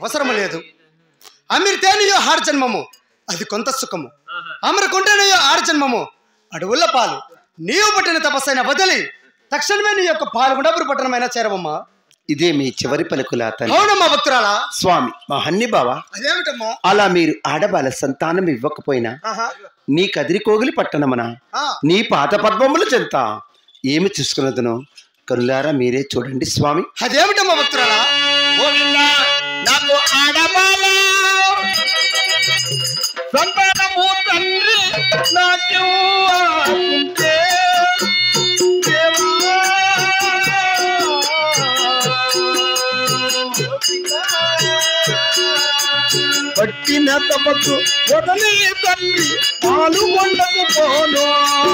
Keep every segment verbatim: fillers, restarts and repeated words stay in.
అవసరం లేదు. అమిరితేనియో ఆడ జన్మము అది కొంత సుఖము, అమరకుంటేనయో ఆడ జన్మము అడవుల పాలు. నీవు పట్టిన తపస్సైన వదిలి తక్షణమే నీ యొక్క పాల్గొండపురి పట్టణమైనా చేరవమ్మా. ఇదే మీ చివరి పలుకులా తల్లి? అవునమ్మా భక్తురాలా. స్వామి మా హన్ని బావా, అదేమిటమ్మా? అలా మీరు ఆడబాల సంతానం ఇవ్వకపోయినా నీ కదిరి కోగిలి పట్టణమన నీ పాత పద్మములు చెంత ఏమి చూసుకున్నదనో కరులారా మీరే చూడండి స్వామి. అదేమిటమ్మా భక్తురాలా? నాకు ఆడబాల సంతానము తండ్రి నాకు పట్టిన తపస్సు వదలి తల్లి పాల్గొండకు పోను.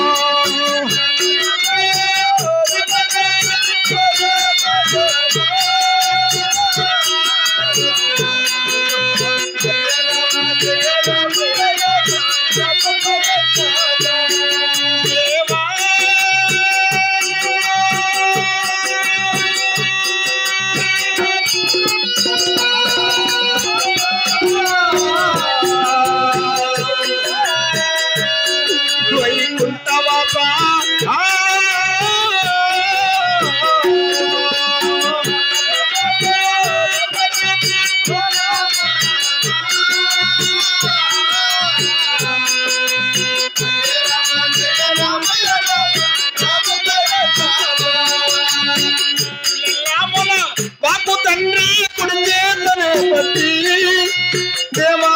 బాపు తండ్రి ఇప్పుడు చేతనే పట్టి దేవా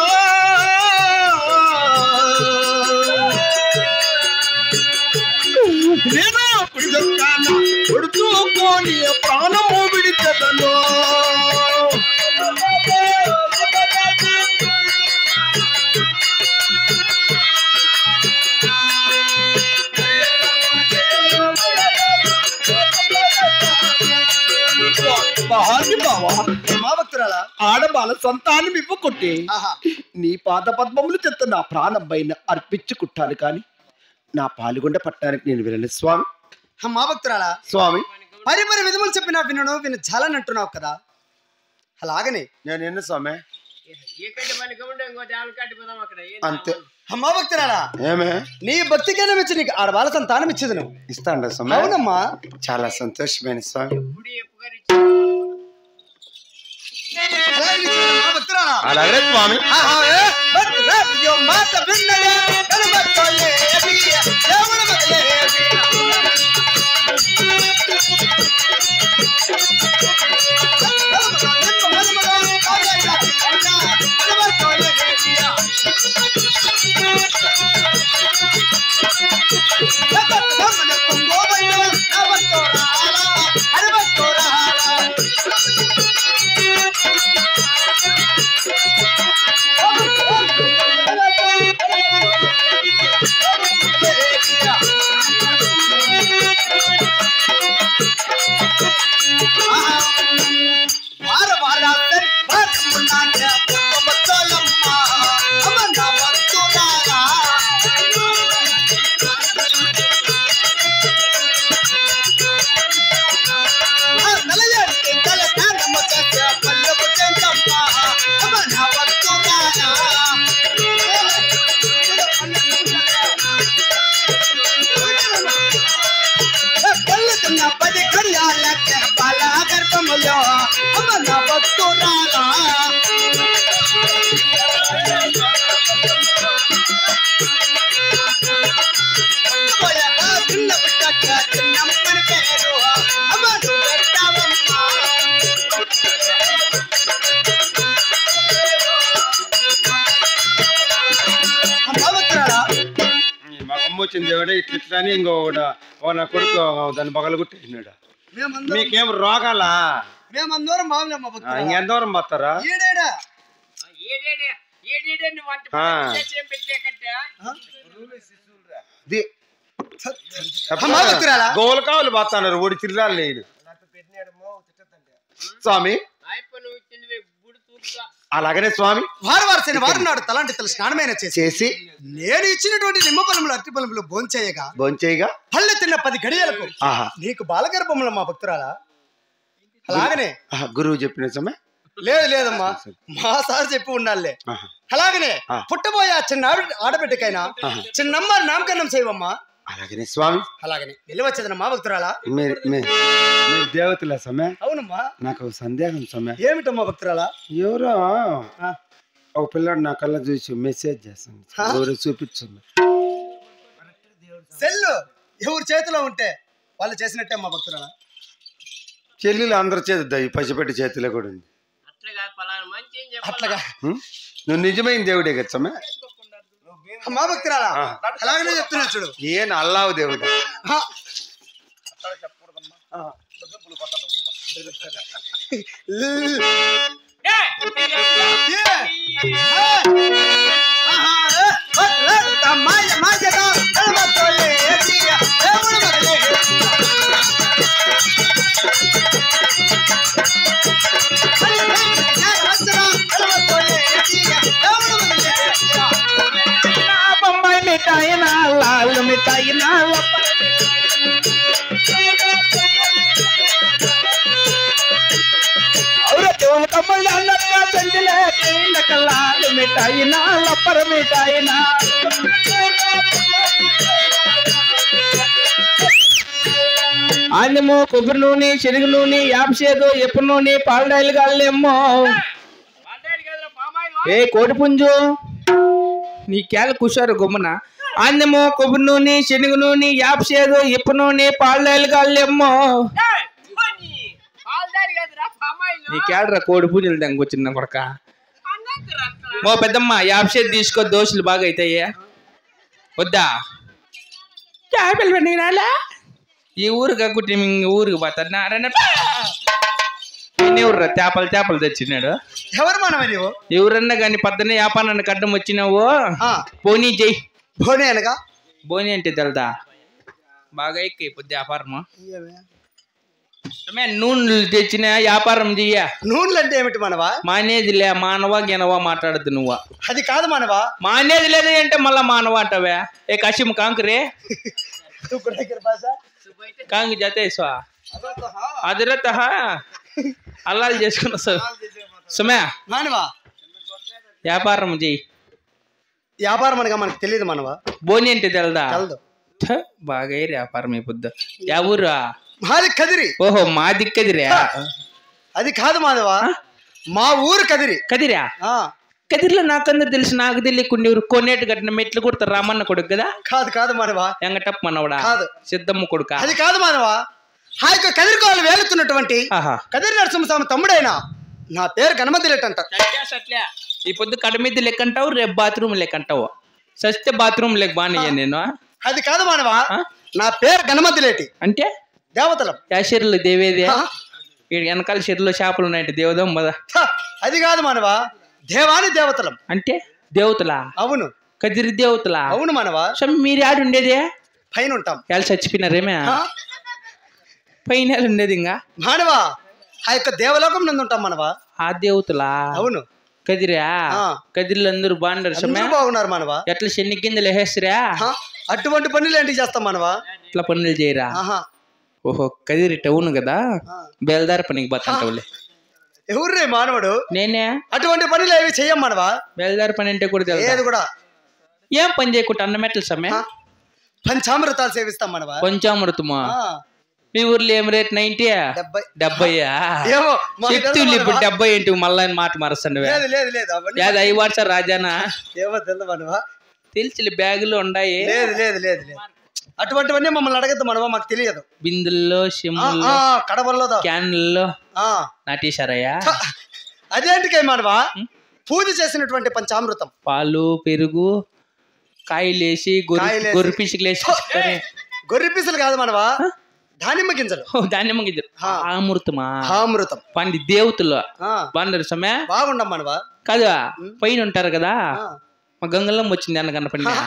నేను పిడుకాన కొడుచుకొని ప్రాణము విడిచెదను. ఆడబాల సంతానం ఇవ్వకొట్టి నీ పాద పద్మములు చెత్త నా ప్రాణం పైన అర్పించుకుంటాను కానీ నా పాల్గొండ పట్టడానికి నేను వెళ్ళను స్వామి. మా భక్తురాలా స్వామి మరి మరి విధములు చెప్పినా వినను విని చాలని అంటున్నావు కదా, అలాగనే నేను ఎన్న స్వామి అంతే. అమ్మా భక్తురాలా ఏమే నీ భక్తికైనా మెచ్చి నీకు ఆడవాళ్ళ సంతానం ఇచ్చేది నువ్వు ఇస్తాండ స్వామి? అవునమ్మా. చాలా సంతోషమైన స్వామి. అలాగే స్వామి. వచ్చింది ఇట్లా ఇంకొకటి నా కొడుకు దాన్ని పగలు కొట్టేసినాడు. మీకేం రోగాలా? మేమందరం మామూలమ్మ భక్తురాలా. ఇంకెంతవరం పోతారా? ఏడేడా గోలు కావాలి పోతున్నారు ఒడి చిల్లాలు లేదు స్వామి. అలాగనే స్వామి వారు వారు వారు నాడు తలాంటి తల స్నానమైన చేసి నేను ఇచ్చినటువంటి నిమ్మ పొలములు అరటి పొలములు భోంచేయగా భోంచేయగా పళ్ళు తిన్న పది గడియలకు నీకు బాలగర్భముల మా భక్తురాలా. అలాగనే గురువు చెప్పిన సమయం లేదు లేదమ్మా, మా సార్ చెప్పి ఉండాలే. అలాగనే పుట్టబోయే ఆ చిన్న ఆవిడ ఆడబిడ్డకైనా చిన్నమ్మ నామకరణం చేయవమ్మా. అలాగనే స్వామి. అలాగనే వెళ్ళి వచ్చేదనమ్మా భక్తురాలా. మీరు మీరు దేవతల సమయ. అవునమ్మా. నాకు సందేహం సమయ. ఏమిటమ్మా భక్తురాలా? ఎవరో ఒక పిల్లాడు నా కళ్ళ చూసి మెసేజ్ చేస్తాను, ఎవరు చూపించు. సెల్లు ఎవరి చేతిలో ఉంటే వాళ్ళు చేసినట్టే అమ్మా భక్తురాలా. చెల్లెలు అందరి చేతి ఈ పసిపెట్టి చేతిలో కూడా ఉంది. అట్లాగా నువ్వు నిజమైన దేవుడే కదా సమయ. మా భక్తురాలా అలాగనే చెప్తున్నా చూడు. ఏం అల్లావు దేవుడు. బొంబాయి మిఠాయి నా లాల్ మిఠాయి నా లాల్ మిఠాయి నా లప్పర మిఠాయి నా ఆందమో కొబ్బరి నూనె శనగ నూనె యాపసేదో ఎప్పు నూనె పాలడాయిలు కాళ్ళేమ్మో. ఏ కోడి పుంజు నీ కేల కుషారు గుమ్మన. ఆందమో కొబ్బరి నూనె శనగ నూనె యాపసేదో ఎప్పు నూనె పాలడాయిలు కాళ్ళేమ్మో. నీ కేడరా కోడి పుంజులు దానికి కొడక. ఓ పెద్దమ్మ యాపసేది తీసుకో, దోశలు బాగా అవుతాయా వద్దా? చేపలు పండుగ ఈ ఊరు కక్కుటి ఊరికి పోతారు. ఎవరురా చేపలు చేపలు తెచ్చినాడు? ఎవరు మనమే నువ్వు? ఎవరన్నా కానీ పద్దనే వ్యాపారాన్ని కట్టం వచ్చినావు. పోనీ జై బోని అనగా బోని అంటే తెలదా? బాగా ఎక్కి పొద్దు వ్యాపారము. నూనెలు తెచ్చిన వ్యాపారం చెయ్య. నూనెలు అంటే ఏమిటి మనవా? మానేది లే మానవా గినవా మాట్లాడద్దు నువ్వా. అది కాదు మనవా. మానేది లేదు అంటే మళ్ళా మానవా అంటావా? ఏ కషిం కాంకురే కాంగ్ జతేసా అదిరత అల్లాలు చేసుకున్నా సార్. సుమే మానవా వ్యాపారం చెయ్యి. వ్యాపారం అనగా మనకు తెలియదు మనవా. బోని అంటే తెలదా? తెలదు. బాగా వ్యాపారం ఈ పొద్దు. యా ఊరా? మాది కదిరి. ఓహో మా దిక్కదిరా. అది కాదు మాధవా, మా ఊరు కదిరి. కదిరా? కదిరిలో నాకందరు తెలుసు, నాకు తెలియకుండా ఎవరు కొనేటు కట్టిన మెట్లు కొడతారు. రామన్న కొడుకు కదా? కాదు కాదు మానవా. ఎంగటప్ప మనవడా? కాదు. సిద్ధమ్మ కొడుక? అది కాదు మానవా. ఆ యొక్క కదిరికోలు వేలుతున్నటువంటి కదిరి నరసింహస్వామి తమ్ముడైనా నా పేరు గణమతిలేట్ అంట. ఈ పొద్దు కడమిద్ది లెక్కంటావు, రేపు బాత్రూమ్ లెక్కంటావు. సస్తే బాత్రూమ్ లెక్క బాగా నేను. అది కాదు మానవా, నా పేరు గణమతిలేటి. అంటే దేవతలం. యా షెర్లు దేవేదే వెనకాల షెర్లో చేపలు ఉన్నాయంటే దేవదం కదా? అది కాదు మానవా, దేవాని దేవతలం. అంటే దేవతలా? అవును. కదిరి దేవతలా? అవును మానవా. మీరు ఆడు ఉండేదే? పైన ఉంటాం. ఎలా చచ్చిపోయినారేమే? పైన ఉండేది ఇంకా మానవా, ఆ యొక్క దేవలోకం నందు ఉంటాం మనవా. ఆ దేవతలా? అవును. కదిరా? కదిరిలో అందరూ బాగున్నారు. బాగున్నారు మనవా. ఎట్లా శని కిందలు వేసేస్తురా? అటువంటి పనులు ఏంటి చేస్తాం మనవా. ఇట్లా పనులు చేయరా? ఓహో కదిరి టౌన్ కదా, బేల్దారి పనికి పోతాంటవులే. ఎవరు మానవుడు? నేనే. అటువంటి పనులు ఏవి చెయ్యం మనవా. బేల్దారి పని అంటే కూడా తెలియదు కూడా. ఏం పని చేయకుండా అన్నమెట్ల సమ్మె పంచామృతాలు సేవిస్తాం మనవా. పంచామృతమా? మీ ఊర్లో ఏం రేట్? నైన్టీ? డెబ్బయ్యా? చెప్తూ ఇప్పుడు డెబ్బై ఏంటి మళ్ళా మాట మరసండి. లేదు అవి వాట్సా రాజానా? ఏమో తెలియదు మనవా. తెలిసి బ్యాగులో ఉన్నాయి. లేదు లేదు లేదు లేదు అటువంటివన్నీ మమ్మల్ని అడగద్దు మనవా, మాకు తెలియదు. బిందుల్లో, సిమ్ముల్లో, కడవల్లో, క్యాన్లలో నాటేశారయ్యా. అదేంటికై మనవా? పూజ చేసినటువంటి పంచామృతం, పాలు, పెరుగు, కాయలేసి గొర్రె పిసికలేసి. గొర్రె పిసులు కాదు మనవా, దానిమ్మ గింజలు. దానిమ్మ గింజలు. అమృతమా? అమృతం. పండి దేవతలు బాగున్నారు సమ్మె. బాగుండం మనవా. కాదు పైన ఉంటారు కదా, మా గంగల్లం వచ్చింది అన్న కన్నా పండి.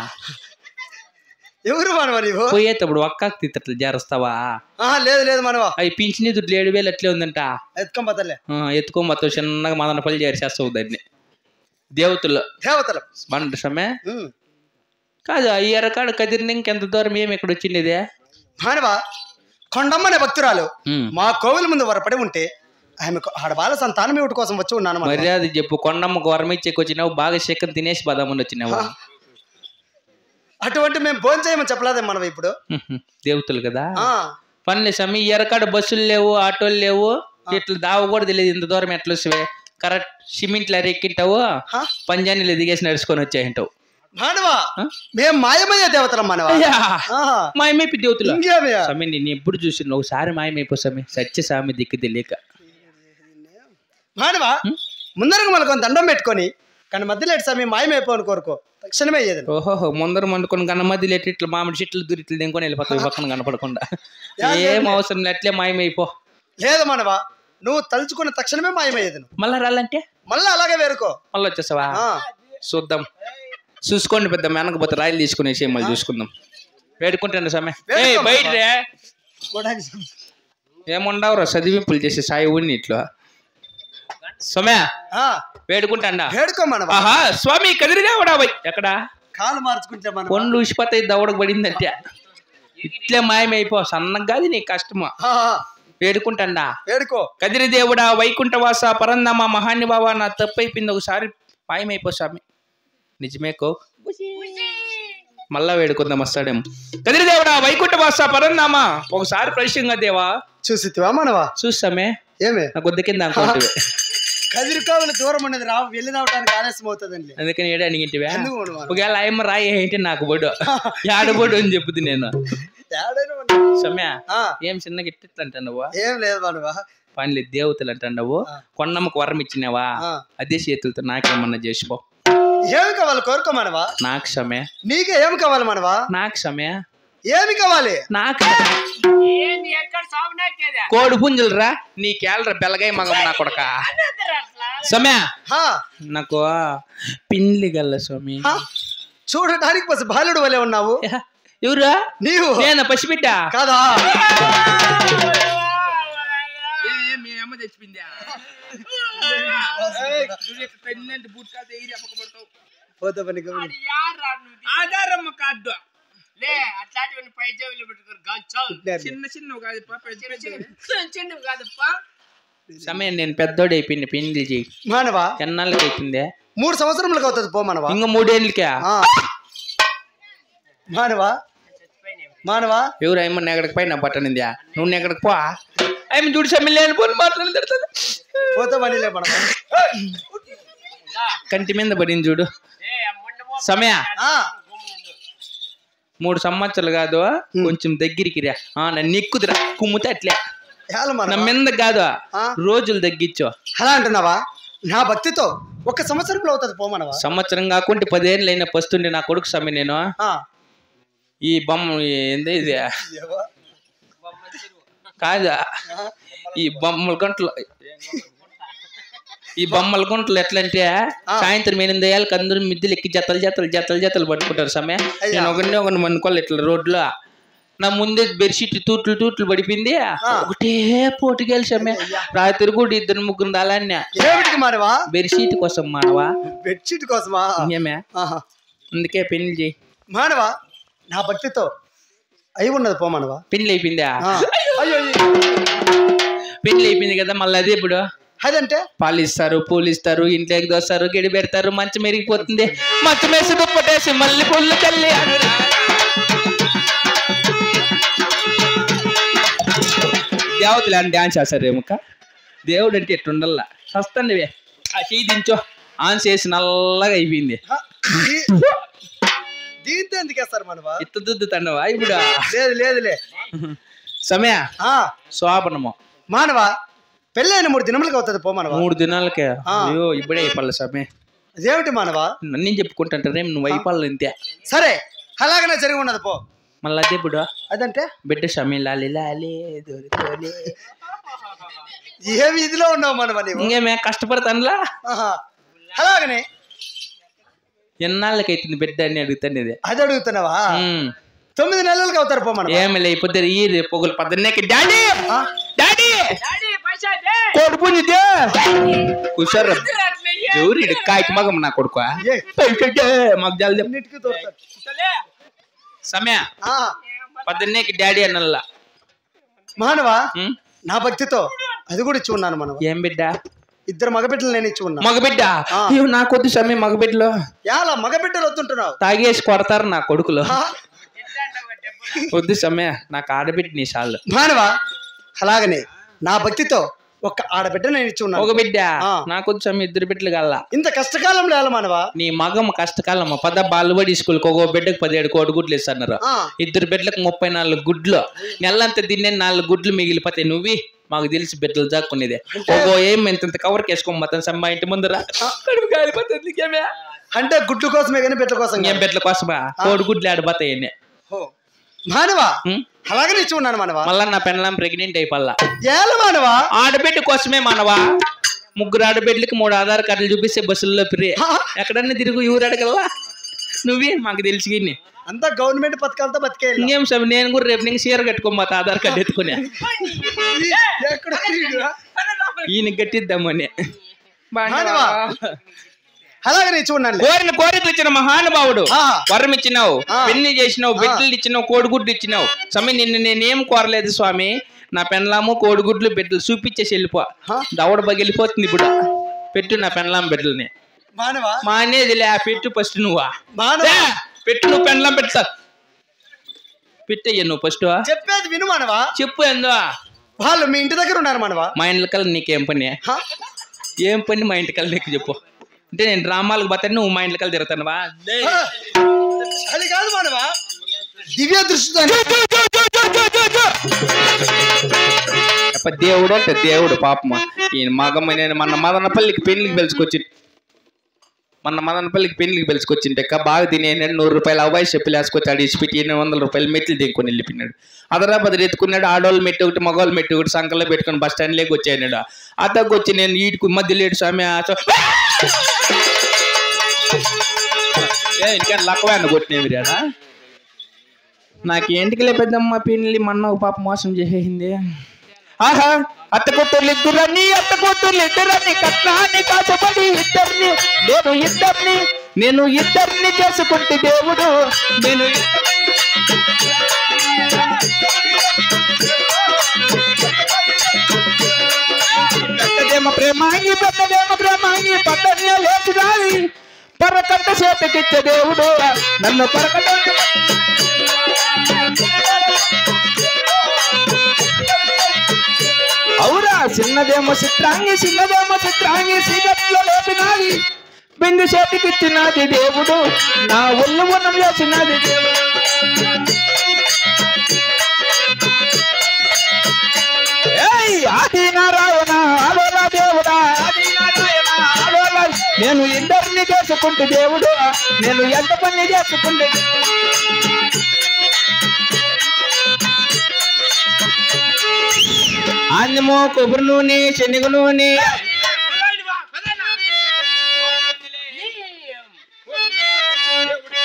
ఎవరు మనవా నీవు? పోయేటప్పుడు ఒక్క తిట్టట్లు చేరుస్తావా? లేదు లేదు మనవా. అవి పింఛని దుడ్లు ఏడు వేలు అట్లే ఉందంట. ఎత్తుకోబోతలే. ఎత్తుకోబోతావు చిన్నగా మదన పల్లి చేసేస్తావు దాన్ని. దేవతలు దేవతలు బాగుంటారు సమ్మె. కాదు ఈ ఎరకాడు కదిరిని ఇంకెంత దూరం ఏమి ఇక్కడ వచ్చింది? మానవా, కొండమ్మనే భక్తురాలు మా కోవిల ముందు వరపడి ఉంటే ఆమెకు ఆడబాల సంతానం ఇవ్వటి కోసం వచ్చి ఉన్నాను మానవా. మర్యాద చెప్పు. కొండమ్మకు వరం ఇచ్చేకి వచ్చినావు, బాగా చికెన్ తినేసి బదామని వచ్చినావు. అటువంటి మేము భోజనం చేయమని చెప్పలేదే మనం ఇప్పుడు. దేవతలు కదా. ఆ పనులే స్వామి, ఎరకాడ బస్సులు లేవు, ఆటోలు లేవు, ఇట్లా దావ కూడా తెలియదు. ఇంత దూరం ఎట్లా వస్తావే? కరెక్ట్ సిమెంట్ లారీ ఎక్కింటావు, పంజానీలో దిగేసి నడుచుకొని వచ్చాయంటావు. మానవా మేము మాయమయ్యే దేవతలం మానవా. మాయమైపి దేవతలు ఇంకేమయ్యా? స్వామి నేను ఎప్పుడు చూసిన ఒకసారి మాయమైపో స్వామి, సత్య స్వామి దిక్కు తెలియక. మానవా ముందరకు మనకు దండం పెట్టుకొని కానీ మధ్యలో స్వామి మాయమైపోని కోరుకో, తక్షణమే అయ్యేది. ఓహో ముందర మండుకొని గన్న మధ్యలో ఎట్టి ఇట్లా మామిడి చెట్లు దురిట్లు దింకొని వెళ్ళిపోతావు పక్కన కనపడకుండా. ఏం అవసరం లేదు, అట్లే మాయమైపో. లేదు మానవా, నువ్వు తలుచుకున్న తక్షణమే మాయమయ్యేది. మళ్ళా రాలంటే మళ్ళీ అలాగే వేరుకో. మళ్ళీ వచ్చేసావా? చూద్దాం, చూసుకోండి. పెద్ద మెనకపోతే రాయలు తీసుకునేసి మళ్ళీ చూసుకుందాం. వేడుకుంటాను సమయ బయట ఏముండవురా చదివింపులు చేసే సాయి ఊని ఇట్లా సమయ వేడుకుంటా. వేడుకో మానవా. ఆహా స్వామి కదిరిదేవడా బై ఎక్కడ కాలు మార్చుకుంటే పండ్లు ఉసిపోతాయి, దవడకు పడిందంటే ఇట్లే మాయమైపో. సన్నగా కాదు నీ కష్టమా. వేడుకుంటా. వేడుకో. కదిరిదేవుడా వైకుంఠవాస పరందామా మహానుభావ, నా తప్పు అయిపోయింది, ఒకసారి మాయమైపో స్వామి. నిజమేకో మళ్ళా వేడుకుందాం వస్తాడేమో. కదిరిదేవుడా వైకుంఠవాస పరందామా, ఒకసారి ప్రశ్నంగా దేవా చూసివా మనవా? చూస్తామే. ఏమే నా కొద్ది కింద అనుకుంటే కదిరికావుల దూరం అనేది రా వెళ్ళి రావడానికి ఆలస్యం అవుతుందండి. అందుకని ఏడా అడిగింటివా? ఒకవేళ ఆయమ్మ రాయి ఏంటి నాకు బొడు ఏడబొడు అని చెప్పుది నేను. సమయ ఏం చిన్నగా ఇట్లా అంటావు? ఏం లేదు మనవా. పని దేవతలు అంటావు. కొండమ్మకు వరం ఇచ్చినావా? అదే చేతులతో నాకేమన్నా చేసిపో. ఏమి కావాలి కోరుకో మనవా. నాకు సమయ. నీకే ఏమి కావాలి మనవా? నాకు సమయ. ఏమి కావాలి? నాకు కోడి పుంజులు రా నీకేళ్ళరా బెల్లగాయ మగం నా కొడక. సమయ నాకు పిండ్లి గల్ల స్వామి. చూడటానికి పసి బాలుడు వలే ఉన్నావు. ఎవరా? నీవు. నేను పసిబిడ్డ కాదా? అమ్మ తెచ్చిపోయిందా? ఆధారమ్మ కార్డు చిన్న చిన్న కాదప్పా. సమయం నేను పెద్దోడు అయిపోయింది. పెళ్లి చేయి మానవా. ఎన్నాళ్ళకి అయిపోయిందే? మూడు సంవత్సరములకు అవుతుంది పో మనవా. ఇంకా మూడేళ్ళకే మానవా. మానవా ఎవరు అమ్మ నెగడకు పై నా బట్టనిందా? నువ్వు నెగడకు పో. అమ్మ చూడు సమయం లేని పోని మాట్లాడుతుంది. పోతే మనీలే మన కంటి మీద పడింది చూడు. సమయ మూడు సంవత్సరాలు కాదు, కొంచెం దగ్గరికి రా. నన్ను ఎక్కుదిరా కుమ్ముతే అట్లే నా మీద కాదు, రోజులు తగ్గించు. అలా అంటున్నావా? నా భక్తితో ఒక సంవత్సరంలో అవుతుంది పో మనవా. సంవత్సరం కాకుంటే పదేళ్ళు అయినా పస్తుండే నా కొడుకు సమయం. నేను ఈ బొమ్మ ఏంది ఇది కాదా? ఈ బొమ్మల గంటలు ఈ బొమ్మల గుంటలు ఎట్లా అంటే సాయంత్రం ఎనిమిది అయ్యాలకు అందరూ మిద్దెలు ఎక్కి జతలు జతలు జతలు జతలు పట్టుకుంటారు సమయ. నేను ఒకరిని ఒకరిని మనుకోవాలి ఇట్లా రోడ్లో. నా ముందే బెడ్షీట్ తూట్లు తూట్లు పడిపోయింది. ఒకటే పోటుకెళ్ళి సమయ. రాత్రి కూడా ఇద్దరు ముగ్గురు దాలాన్ని మానవా. బెడ్షీట్ కోసం మానవా. బెడ్షీట్ కోసమా? ఏమే అందుకే పెళ్లి చేయి మానవా. నా భక్తితో అయి ఉన్నది పో మనవా. పెళ్లి అయిపోయిందా? పెళ్లి అయిపోయింది కదా మళ్ళీ అదే ఇప్పుడు అదంటే పాలు ఇస్తారు, పూలు ఇస్తారు, ఇంట్లోకి దోస్తారు, గడి పెడతారు, మంచం మెరిగిపోతుంది, మంచం వేసి దుప్పటేసి మళ్ళీ పుల్లు చల్లి దేవతలు అని డాన్స్ చేస్తారేమక్క. దేవుడు అంటే ఎట్టుండల్లా వస్తాండివే. ఆ చెయ్యి దించో ఆన్ చేసి నల్లగా అయిపోయింది. దీంతో ఎందుకు వేస్తారు మనవా? ఇత్త దుద్దు తండవా ఇప్పుడు? లేదు లేదులే సమయ శోభనము మానవా. పెళ్ళైన మూడు దినములకి అవుతుంది పో మనవా. మూడు దినాలకే? అయ్యో ఇప్పుడే అయిపోలే సమయ. అదేమిటి మానవా? నన్ను చెప్పుకుంటుంటారే నువ్వు అయిపోవాలి అంతే. సరే అలాగనే జరిగి ఉన్నది పో. మళ్ళీ అదే ఇప్పుడు అదంటే బిడ్డ సమయం లాలి లాలి దొరికోలే. ఏ వీధిలో ఉన్నావు మనవా నీవు? ఇంకేమే కష్టపడతానులా. అలాగనే ఎన్నాళ్ళకి అవుతుంది బిడ్డ అని అడుగుతాను. ఇది అది అడుగుతున్నావా? తొమ్మిది నెలలకి అవుతారు పో మనం. ఏమి లేకపోతే ఈ పొగలు పద్దెన్నకి డాడీ డాడీ కొడుకునిదే కుషారు ఎవరు కాయకి మగం నా కొడుకు మాకు జల్ది సమయ పద్దెన్నకి డాడీ అన్నల్లా. మానవా నా భక్తితో అది కూడా ఇచ్చి ఉన్నాను మనవా. ఏం బిడ్డ? ఇద్దరు మగబిడ్డలు నేను ఇచ్చి ఉన్నా. మగబిడ్డ? అయ్యో నాకొద్దు స్వామి మగబిడ్డలో. ఎలా మగబిడ్డలు వద్దుంటున్నావు? తాగేసి కొడతారు నా కొడుకులు. వద్దు స్వామి, నాకు ఆడబిడ్డ నీ సార్లు. మానవా అలాగనే నా భక్తితో ఒక ఆడబిడ్డ నేను ఇచ్చి ఉన్నాను. ఒక బిడ్డ నాకొద్దు స్వామి, ఇద్దరు బిడ్డలు కల్లా. ఇంత కష్టకాలంలో ఎలా మానవా? నీ మగమ్మ కష్టకాలమ్మ. పద బాలుబడి స్కూల్కి ఒక బిడ్డకు పదిహేడు కోడి గుడ్లు ఇస్తున్నారు. ఇద్దరు బిడ్డలకు ముప్పై నాలుగు గుడ్లు. నెలంతా తిన్నే నాలుగు గుడ్లు మిగిలిపోతాయి. నువ్వు మాకు తెలిసి బిడ్డలు జాక్కునేదే. ఓ ఏం ఇంత కవర్ కేసుకో మొత్తం సమ్మ ఇంటి ముందర కాలిపోతుంది. అంటే గుడ్లు కోసమే కానీ బిడ్డల కోసం? ఏం బిడ్డల కోసమా? కోడి గుడ్లు ఆడిపోతాయి. మానవా అలాగనే ఇచ్చి ఉన్నాను మానవా. మళ్ళా నా పెళ్ళాం ప్రెగ్నెంట్ అయిపోల్లా. ఏల మానవా? ఆడబిడ్డ కోసమే మానవా. ముగ్గురు ఆడబిడ్డలకి మూడు ఆధార్ కార్డులు చూపిస్తే బస్సుల్లో ఫ్రీ. ఎక్కడన్నా తిరుగు ఊరు అడగల్లా. నువ్వే మాకు తెలిసి అంతా గవర్నమెంట్ పథకాలతో బతికే. ఇంకేం సార్, నేను కూడా రేపు నీకు చీర కట్టుకోమాత ఆధార్ కార్డు ఎత్తుకునే. ఈయన గట్టిద్దామని. అలాగనే చూడండి. కోరిన కోరికలు ఇచ్చిన మహానుభావుడు. వరం ఇచ్చినావు, పెళ్లి చేసినావు, బిడ్డలు ఇచ్చినావు, కోడిగుడ్లు ఇచ్చినావు. స్వామి నిన్ను నేనేం కోరలేదు స్వామి. నా పెన్లాము కోడిగుడ్లు బిడ్డలు చూపించేసి వెళ్ళిపో. దవడ బగిలిపోతుంది ఇప్పుడు. పెట్టు నా పెన్లాం బిడ్డలని. మా అనేది లే, పెట్టు ఫస్ట్. నువ్వా పెట్టు, నువ్వు పెన్లాం పెట్టు సార్. పెట్టయ్యా నువ్వు ఫస్ట్. చెప్పేది విను మానవా. చెప్పు. ఎందో వాళ్ళు మీ ఇంటి దగ్గర ఉన్నారు మానవా. మా ఇంటి కల్లా నీకేం పని? ఏం పని మా ఇంటి కల్లా నీకు చెప్పు. అంటే నేను డ్రామాలకు పోతాను, నువ్వు మా ఇంటి కల్లా తిరుగుతానువా? అది కాదు మానవా, దివ్య దృష్టితో. దేవుడు అంటే దేవుడు పాపమా. ఈయన మగమ్మ నేను మన మదనపల్లికి పెళ్లికి పిలుచుకొచ్చి మన మదనపల్లికి పెళ్లికి పిలుచుకొచ్చింటే బాగా తినేనాడు. నూరు రూపాయలు అబ్బాయి చెప్పులు వేసుకొచ్చి ఆడి ఇచ్చిపెట్టి ఎనిమిది వందల రూపాయలు మెట్లు దింకొని వెళ్ళిపోయినాడు. అదరాపది ఎత్తుకున్నాడు. ఆడోళ్ళు మెట్టు ఒకటి, మగవాళ్ళు మెట్టు ఒకటి సంకల్లో పెట్టుకుని బస్ స్టాండ్ లేకి వచ్చాడు. అతకు వచ్చి నేను ఈటుకు మధ్య లేడు స్వామి. ఇంటికన్నా లక్కవాడిని కొట్టినేవి రాడా. నాకేంటికి పెద్దమ్మ పెళ్లి మొన్న ఒక పాప మోసం చేసేసింది. ఆహా అత్త కూతుర్లు ఇద్దరని అత్త కూతుర్లు ఇద్దరని కట్నాన్ని కాచబడి ఇద్దరిని నేను ఇద్దరిని నేను ఇద్దరిని చేసుకుంటే దేవుడు నేను పెద్దదేమ ప్రేమాంగి పెద్దదేమ ప్రేమాంగి పట్టణ్య లేచి రాలి పరకట్ట చేతికిచ్చే దేవుడు నన్ను పరకట్ట అవురా. చిన్నదేమో చిత్రాంగి చిన్నదేమో చిత్రాంగి సీకట్లో లేపినాది బిందు చేతికిచ్చినది దేవుడు నా ఒళ్ళు వనం చేసినది దేవుడు. ఆది నారాయణ ఆలోలా దేవుడా ఆది నారాయణ ఆలోలా. నేను ఇద్దరిని చేసుకుంటే దేవుడు నేను ఎంత పని చేసుకుంటే. అన్నమో కొబ్బరి నూనె శనగ నూనె